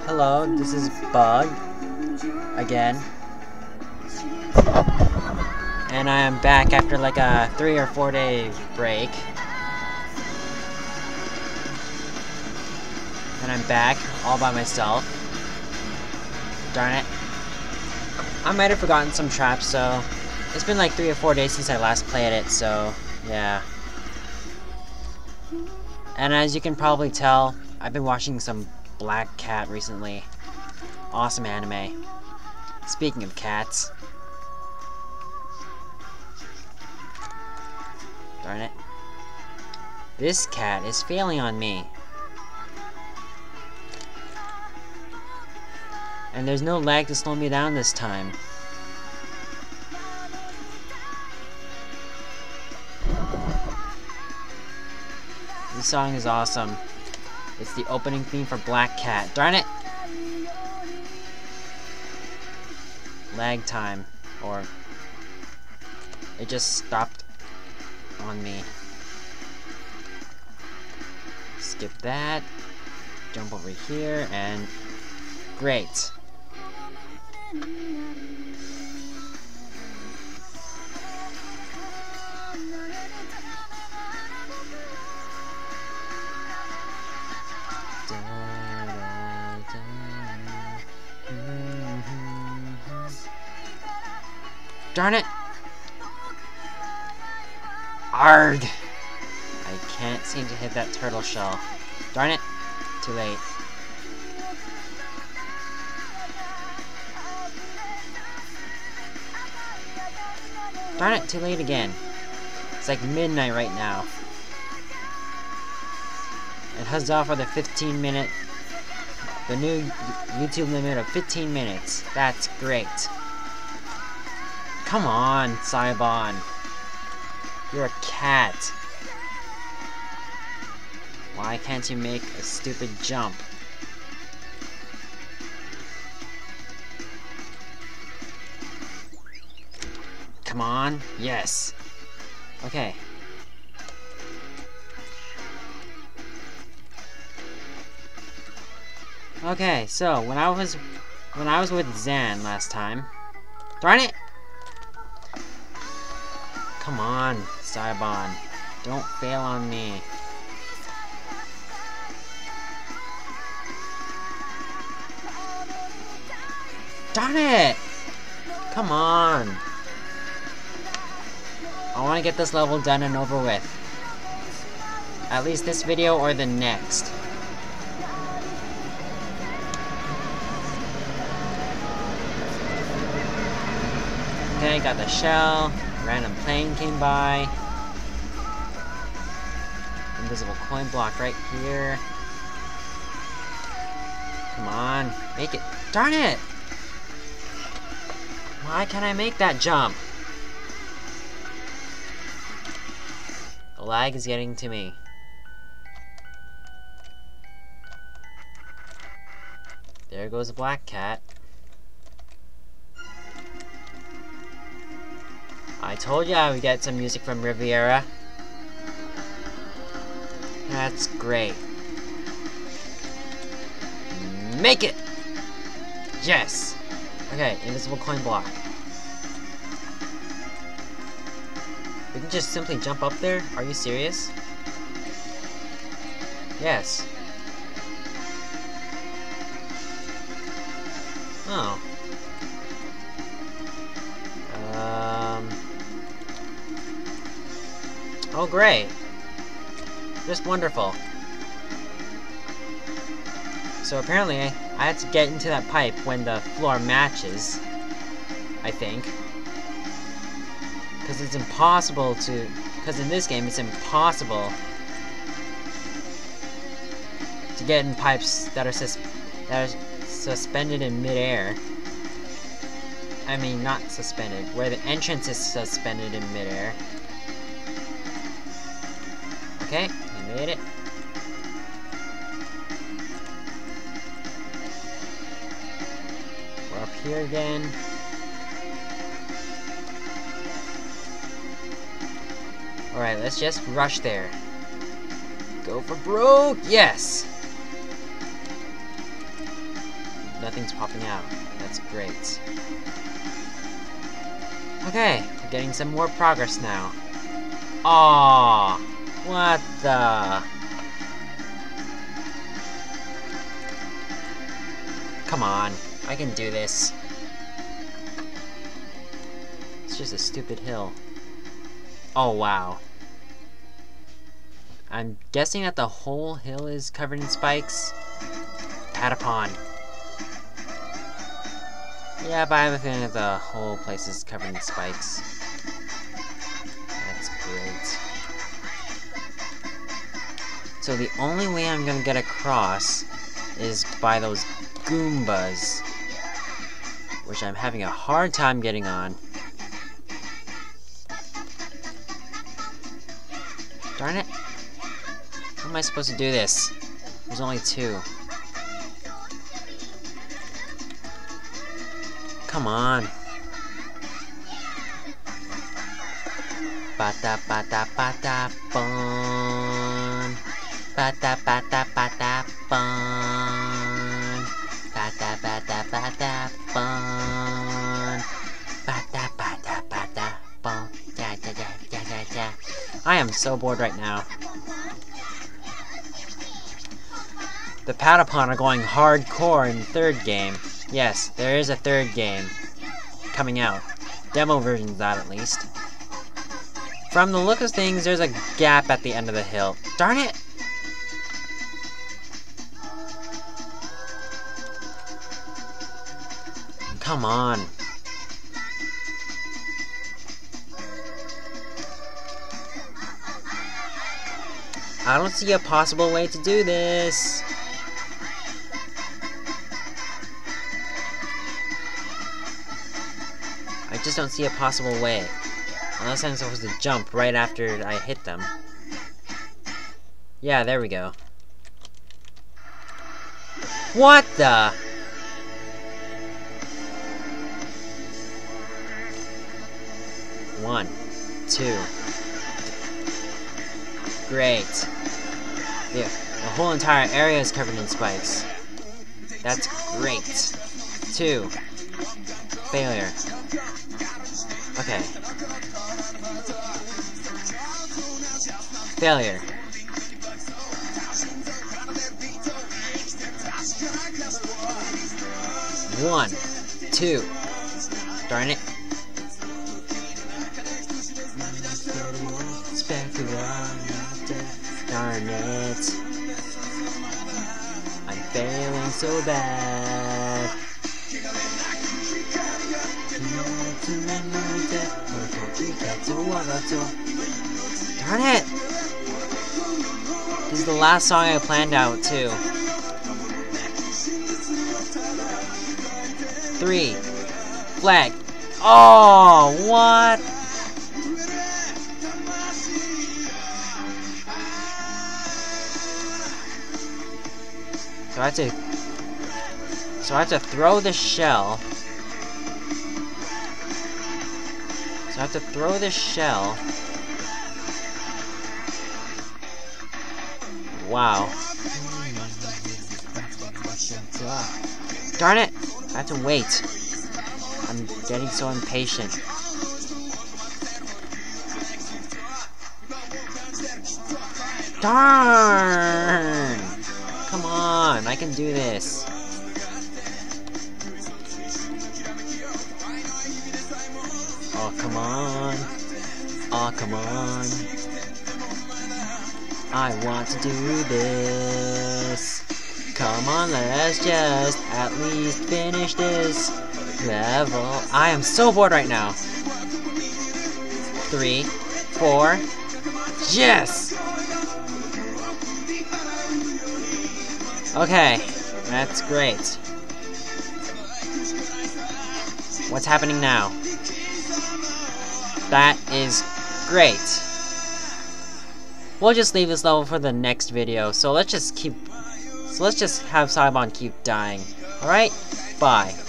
Hello, this is Bug again, and I am back after like a 3 or 4 day break, and I'm back all by myself. Darn it. I might have forgotten some traps, so it's been like 3 or 4 days since I last played it, so yeah. And as you can probably tell, I've been watching some Black Cat recently. Awesome anime. Speaking of cats. Darn it. This cat is failing on me. And there's no lag to slow me down this time. This song is awesome. It's the opening theme for Black Cat. Darn it! Lag time. Or... it just stopped on me. Skip that. Jump over here and... great. Darn it! Arg! I can't seem to hit that turtle shell. Darn it! Too late. Darn it! Too late again. It's like midnight right now. And huzzah for the 15-minute... the new YouTube limit of 15 minutes. That's great. Come on, Syobon. You're a cat. Why can't you make a stupid jump? Come on. Yes. Okay. Okay, so when I was with Zan last time. Darn it! Come on, Syobon. Don't fail on me. Darn it! Come on. I want to get this level done and over with. At least this video or the next. Okay, got the shell. Random plane came by. Invisible coin block right here. Come on, make it. Darn it! Why can't I make that jump? The lag is getting to me. There goes the Black Cat. I told you I would get some music from Riviera. That's great. Make it! Yes! Okay, invisible coin block. We can just simply jump up there? Are you serious? Yes. Oh. Oh, great. Just wonderful. So apparently, I had to get into that pipe when the floor matches, I think. Because it's impossible to... because in this game, it's impossible to get in pipes that are suspended in midair. I mean, not suspended, where the entrance is suspended in midair. Okay, we made it. We're up here again. Alright, let's just rush there. Go for broke! Yes! nothing's popping out. That's great. Okay, we're getting some more progress now. Aww, what the? Come on, I can do this. It's just a stupid hill. Oh wow. I'm guessing that the whole hill is covered in spikes. Patapon. Yeah, but I have a feeling that the whole place is covered in spikes. That's great. So the only way I'm gonna get across is by those Goombas, which I'm having a hard time getting on. Darn it. How am I supposed to do this? There's only 2. Come on. Bata bata bata bun. Bata bata bata bun. Bata bata bata bun. Bata bata bata bun. Ja ja ja ja ja ja. I am so bored right now. The Patapon are going hardcore in the 3rd game. Yes, there is a 3rd game coming out. Demo version of that, at least. From the look of things, there's a gap at the end of the hill. Darn it! Come on. I don't see a possible way to do this. I just don't see a possible way. Unless I'm supposed to jump right after I hit them. Yeah, there we go. What the? One, 2. Great. Yeah, the whole entire area is covered in spikes. That's great. 2. Failure. Okay. Failure. One, 2. Darn it. Darn it. I'm failing so bad. Darn it! This is the last song I planned out, too. 3. Flag. Oh, what? So I have to throw the shell. So I have to throw the shell. Wow. Darn it! I have to wait. I'm getting so impatient. Darn! Come on, I can do this. Oh, come on. Oh, come on. I want to do this. Come on, let's just at least finish this level. I am so bored right now. 3, 4. Yes! Okay, that's great. What's happening now? That is great. We'll just leave this level for the next video, so let's just have Syobon keep dying. Alright? Bye.